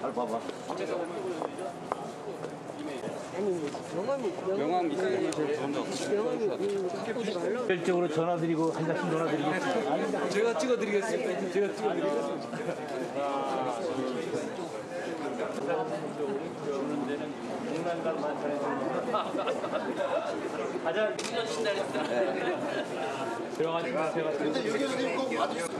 잘 봐봐. 명함이 있으면 제일 좋은데. 별적으로 전화드리고 한 장씩 전화드리겠습니다. 제가 찍어드리겠습니다. 제가 찍어드리겠습니다. 오는 데는 공간감만 전해줍니다. 가장 신나겠다. 들어가시면 제가 근데 여기 선생님 꼭 와주세요.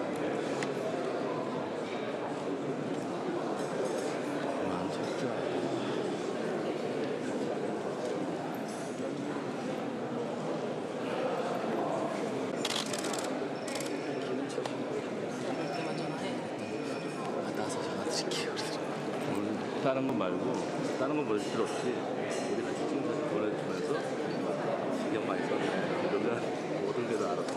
다른 건 말고 다른 건 보여줄 필요 없이 우리 같이 찍은 사진 보내주면서 신경 많이 썼네. 그러면 모든 게 다 알았어.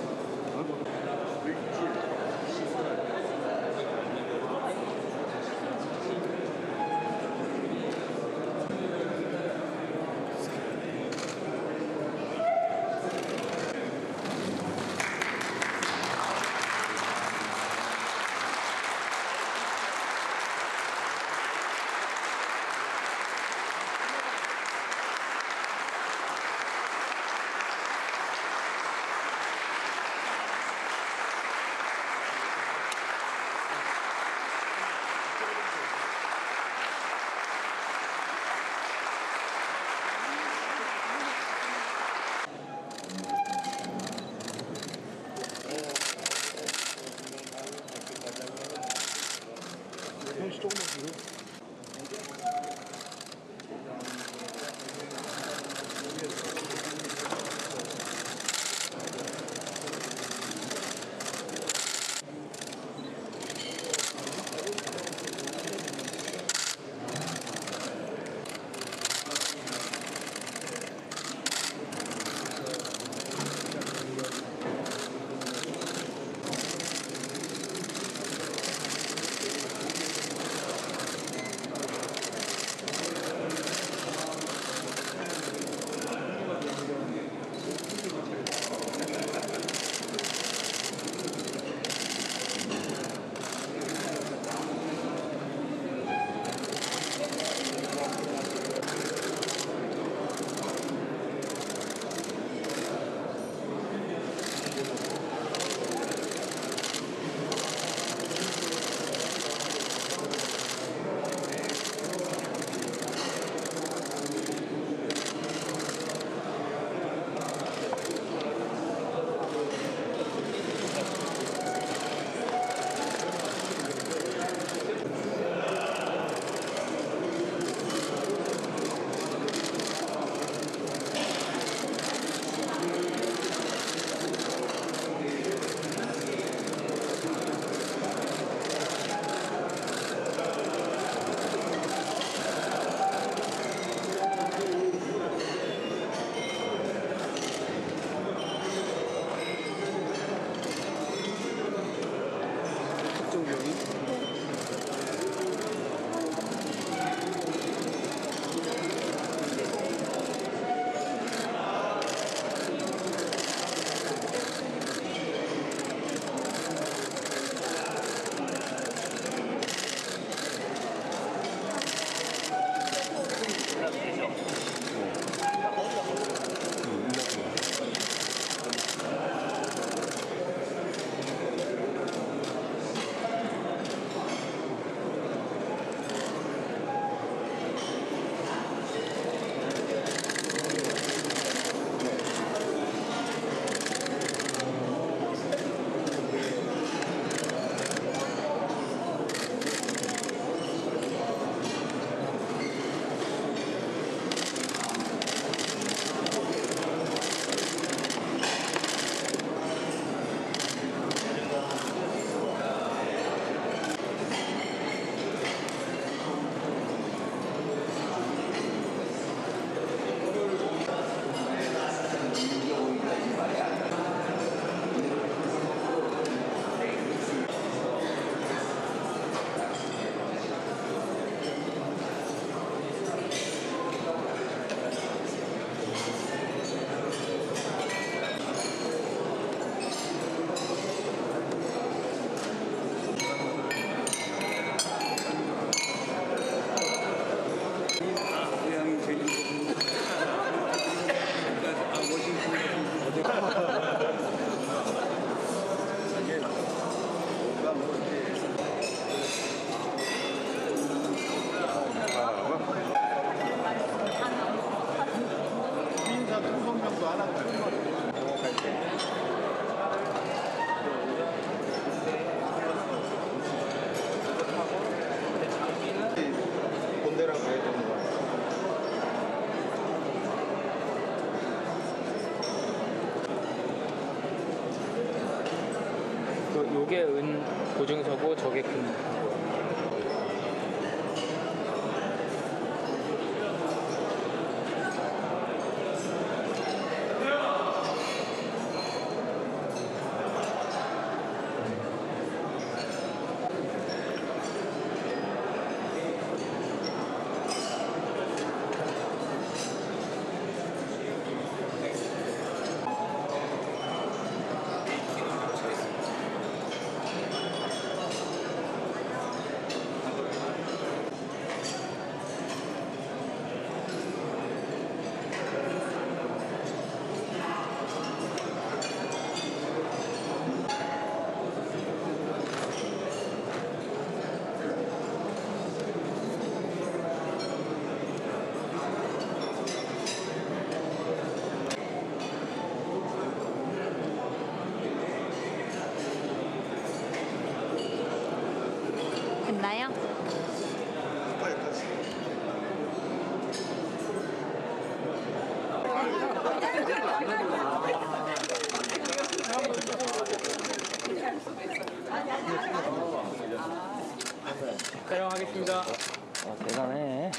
저게 큰 됐나요? 촬영하겠습니다. 대단해.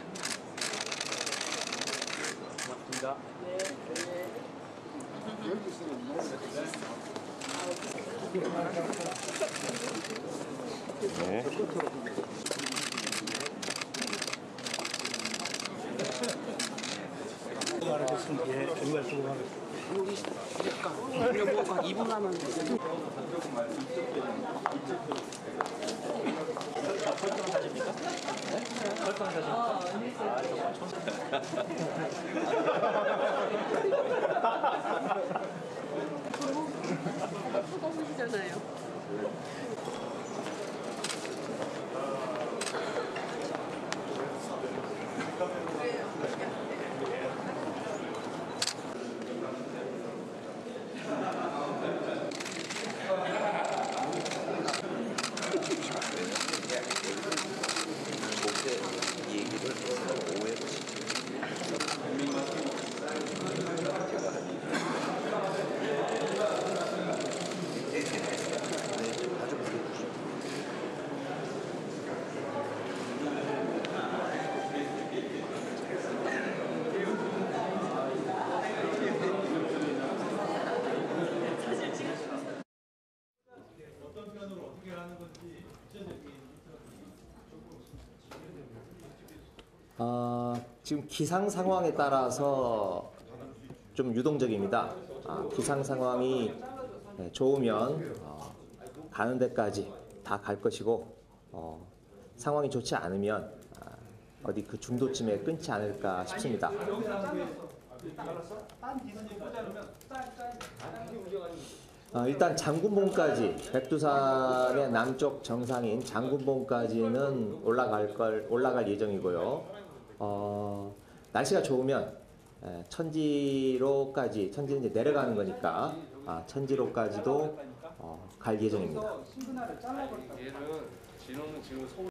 고맙습니다. 네. 예, 정말 수고하셨습니다. 우리가 뭐 2분 하면 소금이잖아요. 지금 기상 상황에 따라서 좀 유동적입니다. 기상 상황이 좋으면 가는 데까지 다 갈 것이고 상황이 좋지 않으면 어디 그 중도쯤에 끊지 않을까 싶습니다. 일단 장군봉까지 백두산의 남쪽 정상인 장군봉까지는 올라갈 예정이고요. 날씨가 좋으면 천지로까지, 천지는 이제 내려가는 거니까 천지로까지도 갈 예정입니다. 얘는 진호는 지금 서울